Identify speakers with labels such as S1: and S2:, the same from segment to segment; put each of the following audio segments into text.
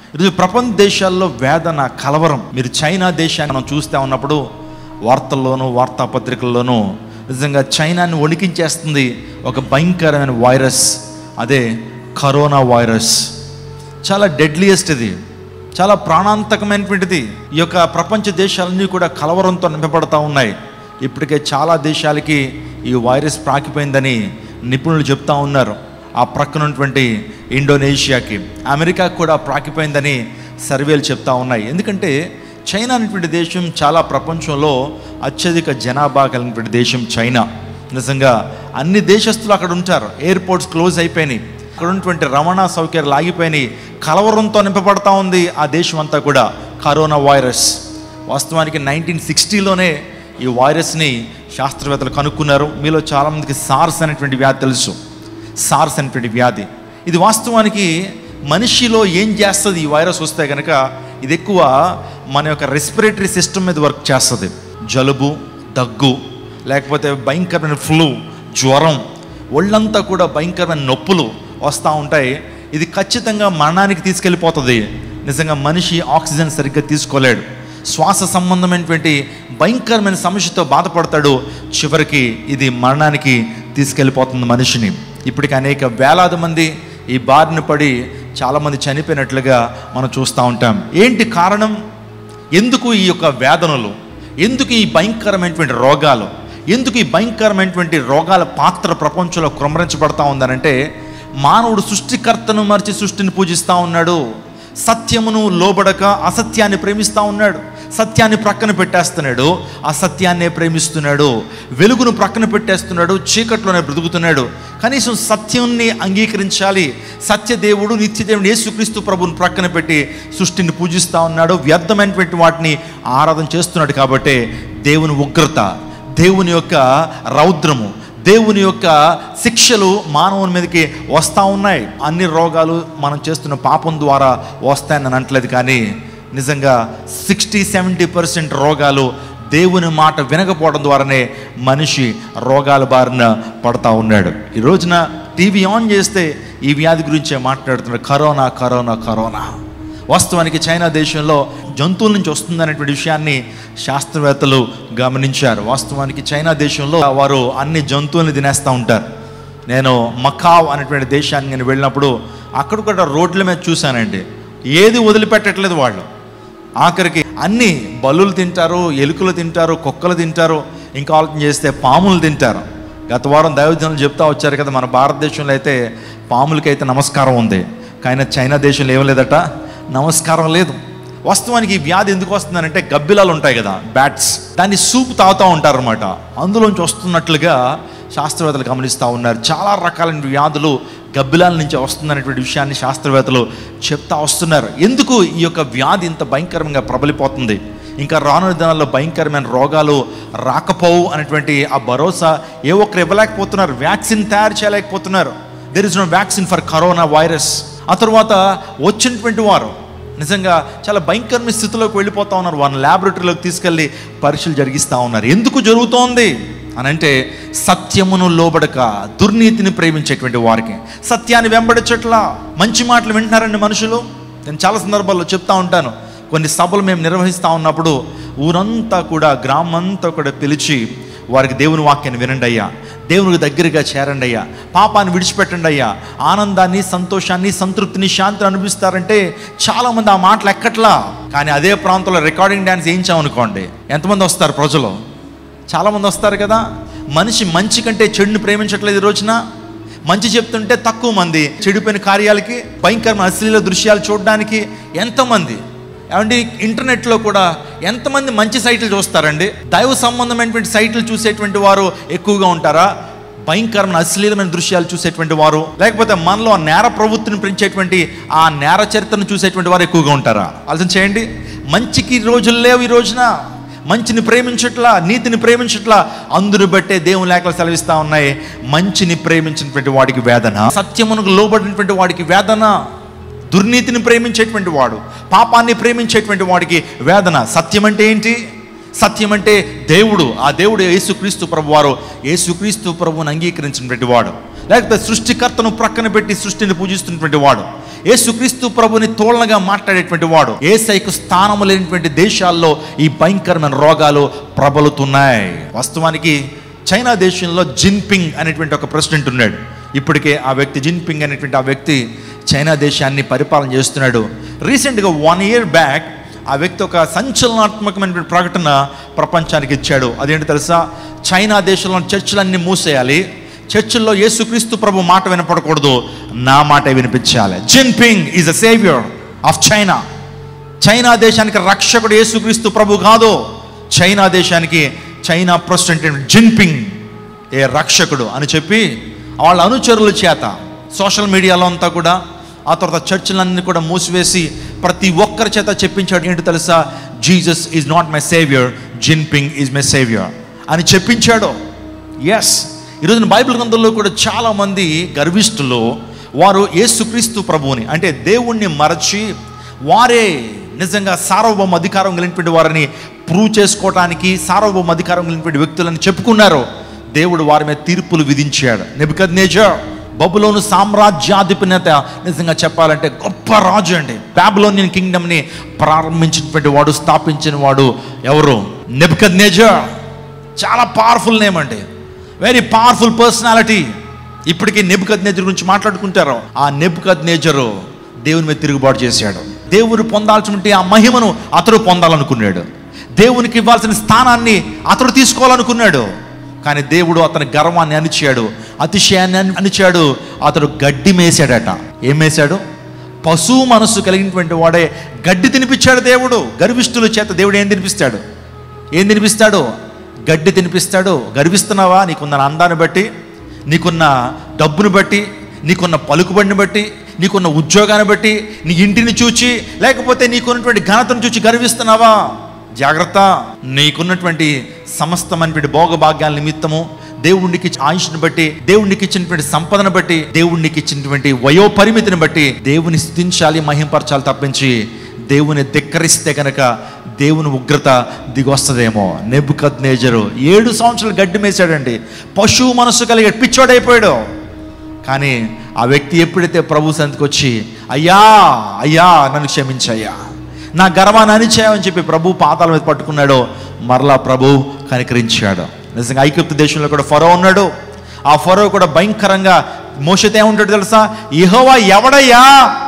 S1: ఈరోజు ప్రపంచ దేశాల్లో వేదన, కలవరం. మీరు చైనా దేశాన్ని మనం చూస్తూ ఉన్నప్పుడు వార్తల్లోనూ వార్తాపత్రికల్లోనూ నిజంగా చైనాని వణికించేస్తుంది ఒక భయంకరమైన వైరస్, అదే కరోనా వైరస్. చాలా డెడ్లియెస్ట్, ఇది చాలా ప్రాణాంతకమైనటువంటిది. ఈ యొక్క ప్రపంచ దేశాలన్నీ కూడా కలవరంతో నింపబడతా ఉన్నాయి. ఇప్పటికే చాలా దేశాలకి ఈ వైరస్ ప్రాకిపోయిందని నిపుణులు చెప్తా ఉన్నారు. ఆ ప్రక్కనటువంటి ఇండోనేషియాకి, అమెరికాకి కూడా ప్రాకిపోయిందని సర్వేలు చెప్తా ఉన్నాయి. ఎందుకంటే చైనా అనేటువంటి దేశం చాలా ప్రపంచంలో అత్యధిక జనాభా కలిగినటువంటి దేశం చైనా. నిజంగా అన్ని దేశస్తులు అక్కడ ఉంటారు. ఎయిర్పోర్ట్స్ క్లోజ్ అయిపోయినాయి, అక్కడ ఉన్నటువంటి రవాణా సౌకర్యాలు ఆగిపోయినాయి. కలవరంతో నింపబడతా ఉంది ఆ దేశం అంతా కూడా. కరోనా వైరస్ వాస్తవానికి 1960లోనే ఈ వైరస్ని శాస్త్రవేత్తలు కనుక్కున్నారు. మీలో చాలామందికి సార్స్ అనేటువంటి వ్యాధి తెలుసు. సార్స్ అనేటువంటి వ్యాధి ఇది వాస్తవానికి మనిషిలో ఏం చేస్తుంది? ఈ వైరస్ వస్తే కనుక ఇది ఎక్కువ మన యొక్క రెస్పిరేటరీ సిస్టమ్ మీద వర్క్ చేస్తుంది. జలుబు, దగ్గు, లేకపోతే భయంకరమైన ఫ్లూ, జ్వరం, ఒళ్ళంతా కూడా భయంకరమైన నొప్పులు వస్తూ ఉంటాయి. ఇది ఖచ్చితంగా మరణానికి తీసుకెళ్ళిపోతుంది. నిజంగా మనిషి ఆక్సిజన్ సరిగ్గా తీసుకోలేడు, శ్వాస సంబంధమైనటువంటి భయంకరమైన సమస్యతో బాధపడతాడు. చివరికి ఇది మరణానికి తీసుకెళ్ళిపోతుంది మనిషిని. ఇప్పటికి అనేక వేలాది మంది ఈ బారిన పడి చాలామంది చనిపోయినట్లుగా మనం చూస్తూ ఉంటాం. ఏంటి కారణం? ఎందుకు ఈ యొక్క వేదనలు? ఎందుకు ఈ భయంకరమైనటువంటి రోగాలు? ఎందుకు ఈ భయంకరమైనటువంటి రోగాల పాత్ర ప్రపంచంలో కుమ్మరించబడతా ఉందనంటే, మానవుడు సృష్టికర్తను మరిచి సృష్టిని పూజిస్తూ ఉన్నాడు. సత్యమును లోబడక అసత్యాన్ని ప్రేమిస్తూ ఉన్నాడు. సత్యాన్ని ప్రక్కన పెట్టేస్తున్నాడు, అసత్యాన్నే ప్రేమిస్తున్నాడు. వెలుగును ప్రక్కన పెట్టేస్తున్నాడు, చీకట్లోనే బ్రతుకుతున్నాడు. కనీసం సత్యాన్ని అంగీకరించాలి. సత్యదేవుడు, నిత్యదేవుడు యేసుక్రీస్తు ప్రభువుని ప్రక్కన పెట్టి సృష్టిని పూజిస్తూ ఉన్నాడు. వ్యర్థమైనటువంటి వాటిని ఆరాధన చేస్తున్నాడు. కాబట్టి దేవుని ఉగ్రత, దేవుని యొక్క రౌద్రము, దేవుని యొక్క శిక్షలు మానవుని మీదకి వస్తూ ఉన్నాయి. అన్ని రోగాలు మనం చేస్తున్న పాపం ద్వారా వస్తాయని అనట్లేదు, కానీ నిజంగా 60-70% రోగాలు దేవుని మాట వినకపోవడం ద్వారానే మనిషి రోగాల బారిన పడతా ఉన్నాడు. ఈ రోజున టీవీ ఆన్ చేస్తే ఈ వ్యాధి గురించే మాట్లాడుతున్నాడు. Corona corona corona. వాస్తవానికి చైనా దేశంలో జంతువుల నుంచి వస్తుందనేటువంటి విషయాన్ని శాస్త్రవేత్తలు గమనించారు. వాస్తవానికి చైనా దేశంలో వారు అన్ని జంతువుల్ని తినేస్తూ ఉంటారు. నేను మకావ్ అనేటువంటి దేశానికి నేను వెళ్ళినప్పుడు అక్కడ కూడా రోడ్ల మీద చూశానండి, ఏది వదిలిపెట్టట్లేదు వాళ్ళు. ఆఖరికి అన్ని బల్లులు తింటారు, ఎలుకలు తింటారు, కుక్కలు తింటారు, ఇంకా ఆలోచన చేస్తే పాములు తింటారు. గత వారం దైవజనులు చెప్తా వచ్చారు కదా, మన భారతదేశంలో అయితే పాములకైతే నమస్కారం ఉంది, కానీ చైనా దేశంలో ఏం లేదట, నమస్కారం లేదు. వాస్తవానికి ఈ వ్యాధి ఎందుకు వస్తుందనంటే, గబ్బిలాలు ఉంటాయి కదా, బ్యాట్స్, దాన్ని సూప్ తాగుతూ ఉంటారు అనమాట. అందులోంచి వస్తున్నట్లుగా శాస్త్రవేత్తలు గమనిస్తూ ఉన్నారు. చాలా రకాలైన వ్యాధులు గబ్బిలాల నుంచి వస్తుందనేటువంటి విషయాన్ని శాస్త్రవేత్తలు చెప్తా వస్తున్నారు. ఎందుకు ఈ యొక్క వ్యాధి ఇంత భయంకరంగా ప్రబలిపోతుంది? ఇంకా రానున్న దినాల్లో భయంకరమైన రోగాలు రాకపోవు అనేటువంటి ఆ భరోసా ఏ ఒక్కరు ఇవ్వలేకపోతున్నారు. వ్యాక్సిన్ తయారు చేయలేకపోతున్నారు. There is no vaccine for corona virus. ఆ తర్వాత వచ్చినటువంటి వారు నిజంగా చాలా భయంకరమైన స్థితిలోకి వెళ్ళిపోతూ ఉన్నారు. వారిని ల్యాబొరేటరీలోకి తీసుకెళ్ళి పరీక్షలు జరిగిస్తూ ఉన్నారు. ఎందుకు జరుగుతోంది అని అంటే, సత్యమును లోబడక దుర్నీతిని ప్రేమించేటువంటి వారికి, సత్యాన్ని వెంబడించట్లా. మంచి మాటలు వింటున్నారండి మనుషులు. నేను చాలా సందర్భాల్లో చెప్తా ఉంటాను. కొన్ని సభలు మేము నిర్వహిస్తూ ఉన్నప్పుడు ఊరంతా కూడా, గ్రామం అంతా కూడా పిలిచి వారికి దేవుని వాక్యాన్ని వినండి అయ్యా, దేవునికి దగ్గరగా చేరండి అయ్యా, పాపాన్ని విడిచిపెట్టండి అయ్యా, ఆనందాన్ని, సంతోషాన్ని, సంతృప్తిని, శాంతిని అనిపిస్తారంటే చాలామంది ఆ మాటలు ఎక్కట్లా. కానీ అదే ప్రాంతంలో రికార్డింగ్ డ్యాన్స్ వేయించామనుకోండి, ఎంతమంది వస్తారు? ప్రజలు చాలామంది వస్తారు కదా. మనిషి మంచి కంటే చెడుని ప్రేమించట్లేదు. ఈ రోజున మంచి చెప్తుంటే తక్కువ మంది, చెడిపోయిన కార్యాలకి, భయంకరమైన అశ్లీల దృశ్యాలు చూడడానికి ఎంతమంది. ఏమండి, ఇంటర్నెట్లో కూడా ఎంతమంది మంచి సైట్లు చూస్తారండి? దైవ సంబంధమైనటువంటి సైట్లు చూసేటువంటి వారు ఎక్కువగా ఉంటారా? భయంకరమైన అశ్లీలమైన దృశ్యాలు చూసేటువంటి వారు, లేకపోతే మనలో నేర ప్రవృత్తిని పెంచేటువంటి ఆ నేర చరిత్రను చూసేటువంటి వారు ఎక్కువగా ఉంటారా? ఆలోచన చేయండి. మంచికి రోజులు లేవు ఈ రోజున. మంచిని ప్రేమించట్లా, నీతిని ప్రేమించట్లా. అందును బట్టే దేవుని లేఖలు సెలవిస్తూ ఉన్నాయి, మంచిని ప్రేమించినటువంటి వాడికి వేదన, సత్యమునకు లోబడినటువంటి వాడికి వేదన. దుర్నీతిని ప్రేమించేటువంటి వాడు, పాపాన్ని ప్రేమించేటువంటి వాడికి వేదన. సత్యం అంటే ఏంటి? సత్యం అంటే దేవుడు. ఆ దేవుడు యేసుక్రీస్తు ప్రభు వారు. యేసుక్రీస్తు ప్రభువుని అంగీకరించినటువంటి వాడు, లేకపోతే సృష్టికర్తను ప్రక్కన పెట్టి సృష్టిని పూజిస్తున్నటువంటి వాడు, యేసుక్రీస్తు ప్రభుని తోళ్ళగా మాట్లాడేటువంటి వాడు, యేసయ్యకు స్థానము లేనటువంటి దేశాల్లో ఈ భయంకరమైన రోగాలు ప్రబలుతున్నాయి. వాస్తవానికి చైనా దేశంలో జిన్పింగ్ అనేటువంటి ఒక ప్రెసిడెంట్ ఉన్నాడు. ఇప్పటికే ఆ వ్యక్తి, జిన్పింగ్ అనేటువంటి ఆ వ్యక్తి చైనా దేశాన్ని పరిపాలన చేస్తున్నాడు. రీసెంట్గా 1 year బ్యాక్ ఆ వ్యక్తి ఒక సంచలనాత్మకమైనటువంటి ప్రకటన ప్రపంచానికి ఇచ్చాడు. అదేంటి తెలుసా? చైనా దేశంలో చర్చిలన్నీ మూసేయాలి, చర్చిల్లో యేసుక్రీస్తు ప్రభు మాట వినపడకూడదు, నా మాట వినిపించాలి. Jinping is a saviour of China. China దేశానికి రక్షకుడు యేసుక్రీస్తు ప్రభు కాదు, చైనా దేశానికి చైనా ప్రెసిడెంట్ జిన్పింగ్ ఏ రక్షకుడు అని చెప్పి వాళ్ళ అనుచరుల చేత సోషల్ మీడియాలో అంతా కూడా, ఆ తర్వాత చర్చిలన్నీ కూడా మూసివేసి ప్రతి ఒక్కరి చేత చెప్పించాడు. ఏంటి తెలుసా? Jesus is not my saviour, Jinping is my saviour అని చెప్పించాడు. ఎస్, ఈరోజున బైబిల్ గ్రంథంలో కూడా చాలామంది గర్విష్ఠులు వారు యేసుక్రీస్తు ప్రభువుని, అంటే దేవుణ్ణి మరచి వారే నిజంగా సార్వభౌమ అధికారం కలిగినటువంటి వారిని ప్రూవ్ చేసుకోవటానికి సార్వభౌమ అధికారం కలిగినటువంటి వ్యక్తులని చెప్పుకున్నారు. దేవుడు వారి మీద తీర్పులు విధించాడు. నెబుకద్నెజర్ బబులోను సామ్రాజ్యాధిపతి, నిజంగా చెప్పాలంటే గొప్ప రాజు అండి. బాబిలోనియన్ కింగ్డమ్ని ప్రారంభించినటువంటి వాడు, స్థాపించిన వాడు ఎవరు? నెబుకద్నెజర్. చాలా పవర్ఫుల్ నేమ్ అండి, వెరీ పవర్ఫుల్ పర్సనాలిటీ. ఇప్పటికీ నెబుకద్నెజర్ గురించి మాట్లాడుకుంటారు. ఆ నెబుకద్నెజరు దేవుని మీద తిరుగుబాటు చేశాడు. దేవుడు పొందాల్సినటువంటి ఆ మహిమను అతడు పొందాలనుకున్నాడు, దేవునికి ఇవ్వాల్సిన స్థానాన్ని అతడు తీసుకోవాలనుకున్నాడు. కానీ దేవుడు అతని గర్వాన్ని అణిచాడు, అతిశయాన్ని అణిచాడు. అతడు గడ్డి మేసాడట. ఏం మేసాడు? పశువు మనస్సు కలిగినటువంటి వాడే గడ్డి తినిపించాడు దేవుడు. గర్విష్ఠుల చేత దేవుడు ఏం తినిపిస్తాడు? గడ్డి తినిపిస్తాడు. గర్విస్తున్నావా? నీకున్న అందాన్ని బట్టి, నీకున్న డబ్బును బట్టి, నీకున్న పలుకుబడిని బట్టి, నీకున్న ఉద్యోగాన్ని బట్టి, నీ ఇంటిని చూచి, లేకపోతే నీకున్నటువంటి ఘనతను చూచి గర్విస్తున్నావా? జాగ్రత్త. నీకున్నటువంటి సమస్తమైనటువంటి భోగభాగ్యాల నిమిత్తము, దేవునికి ఆయుష్ని బట్టి, దేవునికి ఇచ్చినటువంటి సంపదను బట్టి, దేవునికి ఇచ్చినటువంటి వయోపరిమితిని బట్టి దేవుని స్తుతించాలి, మహింపరచాలి తప్పించి దేవుని ధిక్కరిస్తే కనుక దేవుని ఉగ్రత దిగొస్తుందేమో. నెబుకద్నెజరు 7 సంవత్సరాలు గడ్డి మేసాడండి. పశువు మనస్సు కలిగి పిచ్చోడైపోయాడు. కానీ ఆ వ్యక్తి ఎప్పుడైతే ప్రభు సన్నిధికి వచ్చి, అయ్యా అయ్యా నన్ను క్షమించయ్యా, నా గర్వాన్ని అణిచాయని చెప్పి ప్రభు పాదాల మీద పట్టుకున్నాడో, మరలా ప్రభు కనికరించాడు. నిజంగా ఐగుప్తు దేశంలో కూడా ఫరో ఉన్నాడు. ఆ ఫరో కూడా భయంకరంగా మోషేతో ఏముంటాడు తెలుసా? యెహోవా ఎవడయ్యా,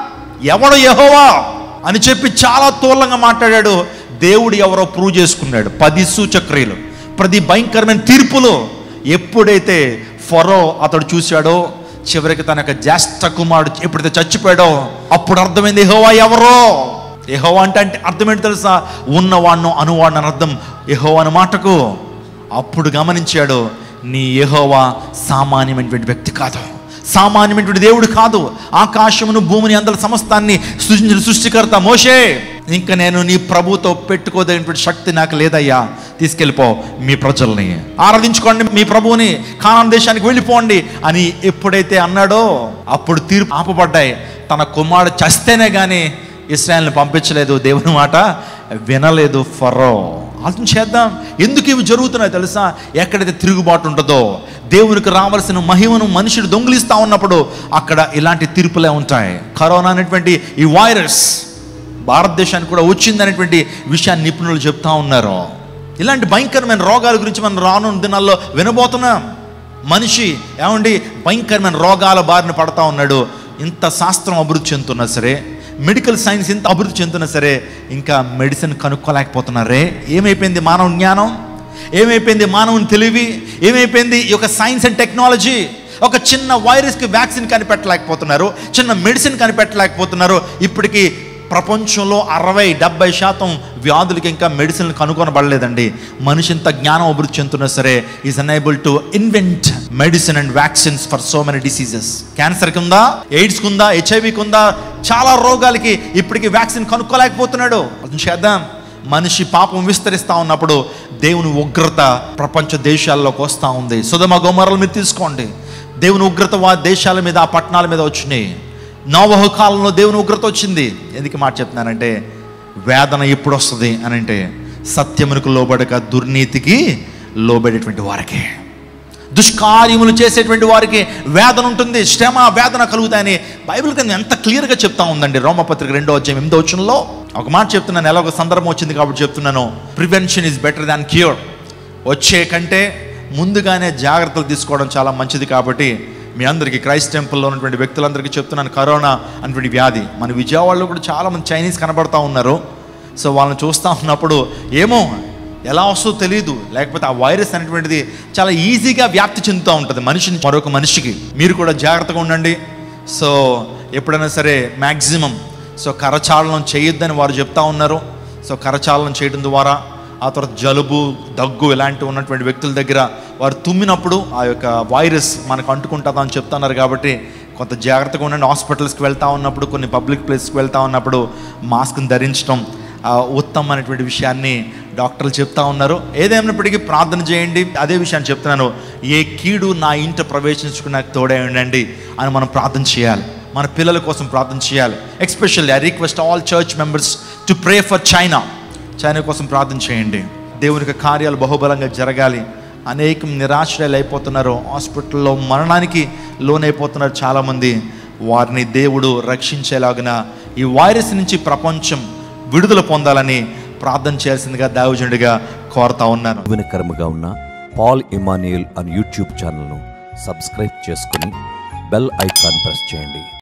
S1: ఎవడు యెహోవా అని చెప్పి చాలా తోలంగా మాట్లాడాడు. దేవుడు ఎవరో ప్రూవ్ చేసుకున్నాడు. 10 సూచక్రియలు, 10 భయంకరమైన తీర్పులు. ఎప్పుడైతే ఫరో అతడు చూశాడో, చివరికి తన యొక్క జ్యేష్ఠ కుమారుడు ఎప్పుడైతే చచ్చిపోయాడో, అప్పుడు అర్థమైంది యెహోవా ఎవరో. యెహోవా అంటే అర్థం ఏంటి తెలుసా? ఉన్నవాడిను అనువాడిని అని అర్థం యెహోవా అన్న మాటకు. అప్పుడు గమనించాడు, నీ యెహోవా సామాన్యమైనటువంటి వ్యక్తి కాదు, సామాన్యమైనటువంటి దేవుడు కాదు. ఆకాశమును భూమిని అందరి సమస్తాన్ని సృష్టించిన సృష్టికర్త మోషే, ఇంకా నేను నీ ప్రభుతో పెట్టుకోదగినటువంటి శక్తి నాకు లేదయ్యా, తీసుకెళ్ళిపో మీ ప్రజల్ని, ఆరాధించుకోండి మీ ప్రభువుని, కానాన్ దేశానికి వెళ్ళిపోండి అని ఎప్పుడైతే అన్నాడో అప్పుడు తీర్పు ఆపబడ్డాయి. తన కుమారుడు చస్తేనే కానీ ఇశ్రాయేలుని పంపించలేదు, దేవుని మాట వినలేదు ఫరో. ఆలోచన చేద్దాం, ఎందుకు ఇవి జరుగుతున్నాయి తెలుసా? ఎక్కడైతే తిరుగుబాటు ఉంటుందో, దేవునికి రావాల్సిన మహిమను మనుషుడు దొంగిలిస్తూ ఉన్నప్పుడు అక్కడ ఇలాంటి తీర్పులే ఉంటాయి. కరోనా అనేటువంటి ఈ వైరస్ భారతదేశానికి కూడా వచ్చిందనేటువంటి విషయాన్ని నిపుణులు చెప్తా ఉన్నారు. ఇలాంటి భయంకరమైన రోగాల గురించి మనం రానున్న దినాల్లో వినబోతున్నాం. మనిషి ఏమండి భయంకరమైన రోగాల బారిన పడతా ఉన్నాడు. ఇంత శాస్త్రం అభివృద్ధి చెందుతున్నా సరే, మెడికల్ సైన్స్ ఇంత అభివృద్ధి చెందుతున్నా సరే, ఇంకా మెడిసిన్ కనుక్కోలేకపోతున్నారే. ఏమైపోయింది మానవ జ్ఞానం? ఏమైపోయింది మానవుని తెలివి? ఏమైపోయింది ఈ యొక్క సైన్స్ అండ్ టెక్నాలజీ? ఒక చిన్న వైరస్కి వ్యాక్సిన్ కనిపెట్టలేకపోతున్నారు, చిన్న మెడిసిన్ కనిపెట్టలేకపోతున్నారు. ఇప్పటికీ ప్రపంచంలో 60-70% వ్యాధులకి ఇంకా మెడిసిన్లు కనుగొనబడలేదండి. మనిషి ఇంత జ్ఞానం అభివృద్ధి చెందుతున్నా సరే is unable to invent medicine and vaccines for so many diseases. క్యాన్సర్కి ఉందా, ఎయిడ్స్కి ఉందా, హెచ్ఐవికి ఉందా, చాలా రోగాలకి ఇప్పటికీ వ్యాక్సిన్ కనుక్కోలేకపోతున్నాడు. చేద్దాం. మనిషి పాపం విస్తరిస్తూ ఉన్నప్పుడు దేవుని ఉగ్రత ప్రపంచ దేశాల్లోకి వస్తూ ఉంది. సొదొమ గొమొర్రాలు మీరు తీసుకోండి, దేవుని ఉగ్రత దేశాల మీద, ఆ పట్టణాల మీద వచ్చినాయి. నోవహు కాలంలో దేవుని ఉగ్రత వచ్చింది. ఎందుకు మాట చెప్తున్నానంటే, వేదన ఎప్పుడు వస్తుంది అని అంటే సత్యమునకు లోబడక దుర్నీతికి లోబడేటువంటి వారికే. దుష్కార్యములు చేసేటువంటి వారికి వేదన ఉంటుంది, శ్రమ వేదన కలుగుతాయని బైబిల్ కింద ఎంత క్లియర్గా చెప్తా ఉందండి. రోమపత్రిక 2:8 ఒక మాట చెప్తున్నాను, ఎలా ఒక సందర్భం వచ్చింది కాబట్టి చెప్తున్నాను. Prevention is better than cure. వచ్చే కంటే ముందుగానే జాగ్రత్తలు తీసుకోవడం చాలా మంచిది. కాబట్టి మీ అందరికీ క్రైస్ట్ టెంపుల్లో ఉన్నటువంటి వ్యక్తులందరికీ చెప్తున్నాను, కరోనా అనేటువంటి వ్యాధి మన విజయవాడలో కూడా చాలామంది చైనీస్ కనబడతా ఉన్నారు. సో వాళ్ళని చూస్తూ ఉన్నప్పుడు ఏమో ఎలా వస్తుందో తెలియదు, లేకపోతే ఆ వైరస్ అనేటువంటిది చాలా ఈజీగా వ్యాప్తి చెందుతూ ఉంటుంది మనిషిని మరొక మనిషికి. మీరు కూడా జాగ్రత్తగా ఉండండి. సో ఎప్పుడైనా సరే మ్యాక్సిమం కరచాలనం చేయొద్దని వారు చెప్తా ఉన్నారు. సో కరచాలనం చేయడం ద్వారా, ఆ తర్వాత జలుబు దగ్గు ఇలాంటివి ఉన్నటువంటి వ్యక్తుల దగ్గర వారు తుమ్మినప్పుడు ఆ యొక్క వైరస్ మనకు అంటుకుంటుందా అని చెప్తున్నారు. కాబట్టి కొంత జాగ్రత్తగా ఉండండి. హాస్పిటల్స్కి వెళ్తూ ఉన్నప్పుడు, కొన్ని పబ్లిక్ ప్లేస్కి వెళ్తూ ఉన్నప్పుడు మాస్క్ని ధరించడం ఉత్తమం అనేటువంటి విషయాన్ని డాక్టర్లు చెప్తా ఉన్నారు. ఏదేమైనప్పటికీ ప్రార్థన చేయండి. అదే విషయాన్ని చెప్తున్నాను, ఏ కీడు నా ఇంట ప్రవేశించుకుని నాకు తోడై ఉండండి అని మనం ప్రార్థన చేయాలి. మన పిల్లల కోసం ప్రార్థన చేయాలి. Especially I request all church members to pray for China కోసం ప్రార్థన చేయండి. దేవునికి కార్యాలు బహుబలంగా జరగాలి. అనేకం నిరాశ్రయాలు అయిపోతున్నారు, హాస్పిటల్లో మరణానికి లోనైపోతున్నారు చాలామంది. వారిని దేవుడు రక్షించేలాగిన ఈ వైరస్ నుంచి ప్రపంచం విడుదల పొందాలని ప్రార్థన చేయాల్సిందిగా దైవజనుడిగా కోరుతా ఉన్నాను.
S2: దీవెనకరముగా ఉన్న పాల్ ఇమాన్యుయల్ అనే యూట్యూబ్ ఛానల్ను సబ్స్క్రైబ్ చేసుకుని బెల్ ఐకాన్ ప్రెస్ చేయండి.